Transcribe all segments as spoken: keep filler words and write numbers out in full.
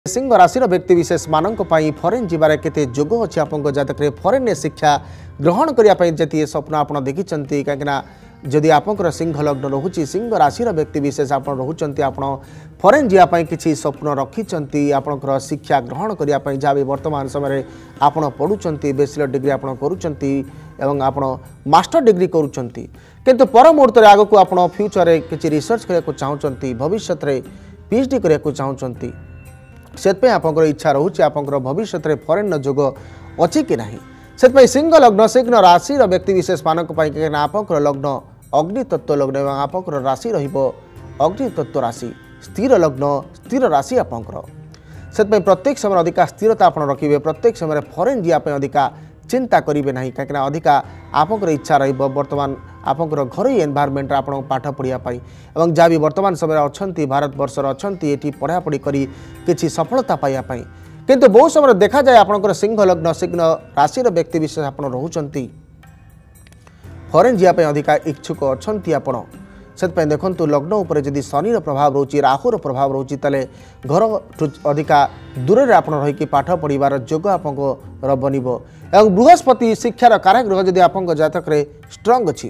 सिंह राशि व्यक्ति विशेष मानक फरेन जीवार केते जोग अच्छी आप जतक फरेन ने शिक्षा ग्रहण करने जी स्वप्न आप देखी कहीं जदि आपंकर सिंह लग्न रोचे सिंह राशि व्यक्ति विशेष आप रोच आप फरेन जावाई किसी स्वप्न रखी आपंकर शिक्षा ग्रहण करने जहाँ भी वर्तमान समय आप पढ़ुंट बैचलर डिग्री आप करुँच आप मास्टर डिग्री करुँच किंतु पर मुहूर्त आग को आप फ्यूचर किसी रिसर्च करने चाहते भविष्य में पीएचडी करने चाहते से इच्छा रोचे आप भविष्य में फरेन जोग अच्छी कि नहीं से सिंह लग्न सिंह राशि व्यक्ति विशेष मानक आप लग्न अग्नि तत्व लग्न एवं आपंकर राशि अग्नि तत्व राशि स्थिर लग्न स्थिर राशि आपंकर से प्रत्येक समय अधिका स्थिरता आप रखिए प्रत्येक समय फरेन जावाई अधिका चिंता करेंगे ना कहीं अधिका आपंकर इच्छा रर्तमान आपंकर घर एनवायरमेंट आप पाठ पढ़ाई और जहाँ भी वर्तमान समय अच्छा भारत वर्षर अच्छा ये पढ़ापढ़ी करी किसी सफलता पाइबापी किंतु बहुत समय देखा जाए आपंकर सिंह लग्न सिंह राशि व्यक्ति विशेष आप रोचंत फरेन जावाई अधिका इच्छुक अच्छा आपण से देखो लग्न उपर जदि शनि प्रभाव रोचे राहुर प्रभाव रोचे ताले घर अधिका दूर में आप रही पाठ पढ़ार जोग आप बनब और बृहस्पति शिक्षार कारागृह जदि आप जातक स्ट्रंग अच्छी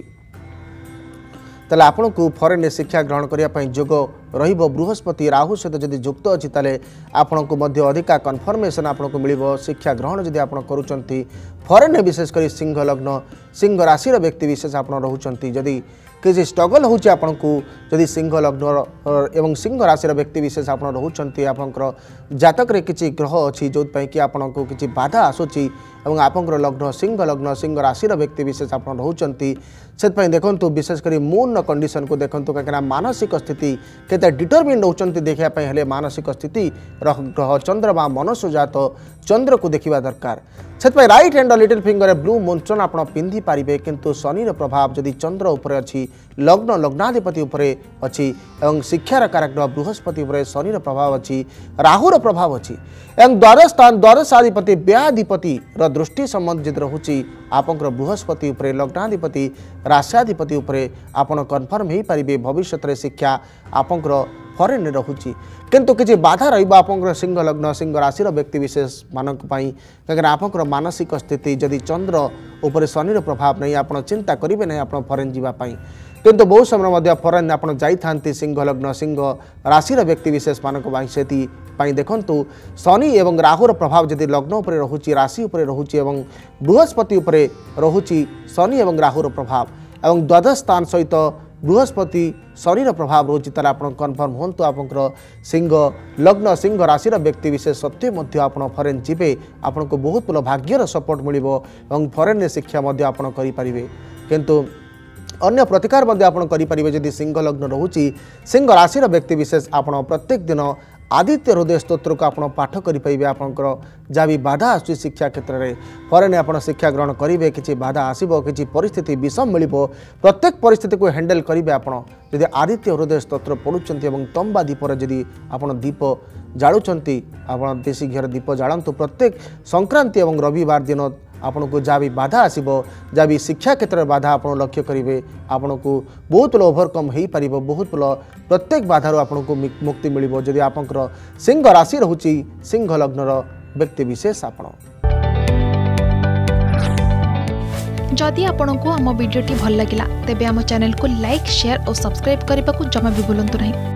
ताले आपन को फरेन शिक्षा ग्रहण करने जोग रहिबो बृहस्पति राहु सहित जदि युक्त अच्छी ताले आपन को मध्य अधिका कन्फर्मेशन आपन को मिलिबो शिक्षा ग्रहण जदि आपन करूचंती फरेन विशेषकर सिंह लग्न सिंह राशि व्यक्ति विशेष आप रोचंती जदि किसी स्ट्रगल होची आपन को जदि सिंह लग्न एवं सिंह राशि व्यक्ति विशेष आप रोचंती आपंकर जातक रे किसी ग्रह अच्छी जो कि आपन को किसी बाधा आसूची एवं आपंकर लग्न सिंह लग्न सिंह राशि व्यक्ति विशेष आप रोचंती से देखो विशेषकर मून कंडीशन को देखो कहीं मानसिक स्थिति केते डिटरमिन होती देखापी हेले मानसिक स्थिति ग्रह चंद्रमा मनसु जात चंद्र को देखा दरकार से right hand little finger blue मुंचन आप पिंधि पारे किंतु शनि प्रभाव जदि चंद्र उपर अच्छी लग्न लग्नाधिपति उपर अच्छी एवं शिक्षार कारक बृहस्पति उपर शनि प्रभाव अच्छी राहुर प्रभाव अच्छी एवं द्वादश स्थान द्वादशाधिपति व्ययाधिपति दृष्टि संबंध जब रोचे आपंकर बृहस्पति उपर लग्नाधिपति राष्ट्राधिपति उपर आपन कन्फर्म हो पारे भविष्य में शिक्षा आपंकर फरेन रोचे किंतु किसी बाधा रहा सिंह लग्न सिंह राशि व्यक्ति विशेष मानक कहीं आपंकर मानसिक स्थिति जदि चंद्र उपर शनि प्रभाव नहीं आप चिंता करेंगे ना आप फरेन जावाई किंतु बहुत समय फरेन आप जाइए सिंह लग्न सिंह राशि व्यक्ति विशेष मानक से देखु शनि एवं राहुर प्रभाव जदि लग्न उपर रोचे राशि उपर रोचे बृहस्पति उपर रोचे शनि एवं राहुर प्रभाव एवं द्वादश स्थान सहित बृहस्पति शनि प्रभाव रोचे ताले आप कन्फर्म हूँ आपंकर सिंह लग्न सिंह राशि व्यक्ति विशेष सत्वे आप फरेन जीवे आपन को बहुत बड़ भाग्यर सपोर्ट मिल फरेन शिक्षा करें किंतु अन्य प्रतिकार आप करें जदि सिंह लग्न रोचे सिंह राशि व्यक्ति विशेष आप प्रत्येक दिन आदित्य हृदय स्तोत्र को आप पाठ करेंगे आपंकर जहाँ भी बाधा आसुची शिक्षा क्षेत्र में फरेन आप शिक्षा ग्रहण करेंगे किसी बाधा आसब किसी परिस्थिति विषम मिल प्रत्येक परिस्थिति को हैंडल करेंगे आप जदि आदित्य हृदय स्तोत्र पढ़ुंट तंबा दीपर जदि आप दीप जालुंट आप देशी घीर दीप जालतु प्रत्येक संक्रांति एवं रविवार दिन आपन को जहाँ भी बाधा आसब जहाँ भी शिक्षा क्षेत्र में बाधा आप लक्ष्य करेंगे आपन को बहुत बड़ा ओभरकम हो पार बहुत बड़ा प्रत्येक बाधार आपन को मुक्ति मिल जदि आपंकर सिंह राशि रोचे सिंह लग्नर व्यक्ति विशेष आपण जदि आपण को आम वीडियो भल लगा तेब आम चैनल को लाइक शेयर और सब्सक्राइब करने को जमा भी भूलु नहीं।